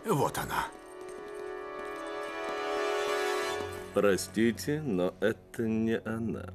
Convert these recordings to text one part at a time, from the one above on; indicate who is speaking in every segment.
Speaker 1: Вот она.
Speaker 2: Простите, но это не она.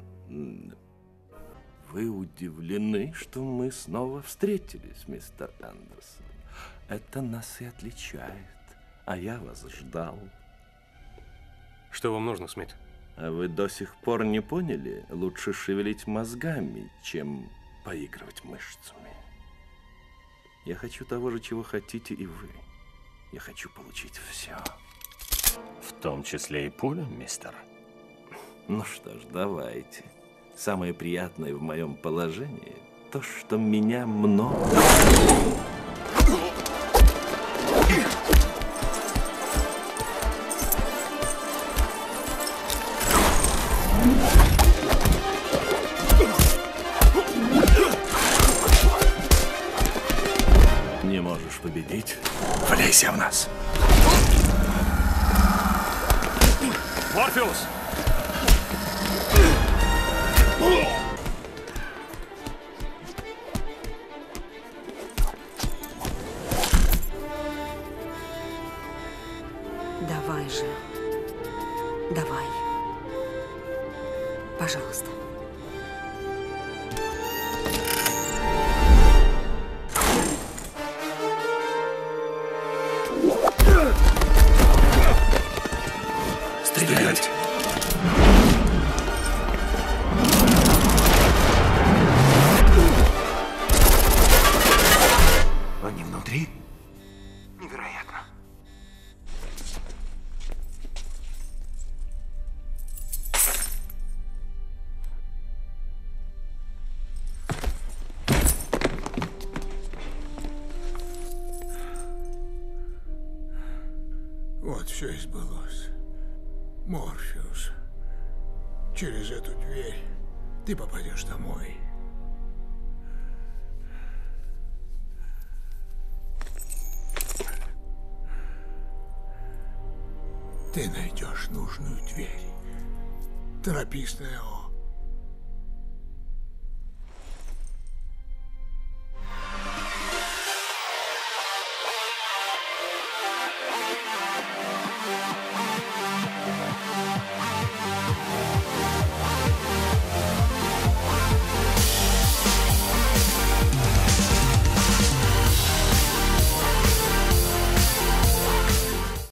Speaker 2: Вы удивлены, что мы снова встретились, мистер Андерсон. Это нас и отличает. А я вас ждал.
Speaker 3: Что вам нужно, Смит?
Speaker 2: А вы до сих пор не поняли? Лучше шевелить мозгами, чем поигрывать мышцами. Я хочу того же, чего хотите и вы. Я хочу получить все.
Speaker 4: В том числе и пулю, мистер?
Speaker 2: Ну что ж, давайте. Самое приятное в моем положении – то, что меня много. Не можешь победить? Валяйся в нас.
Speaker 3: Морфеус!
Speaker 5: Давай же. Давай. Пожалуйста.
Speaker 2: Стрелять!
Speaker 1: Они внутри? Невероятно. Вот все и сбылось. Морфеус, через эту дверь ты попадешь домой. Ты найдешь нужную дверь. Торопись, Нео.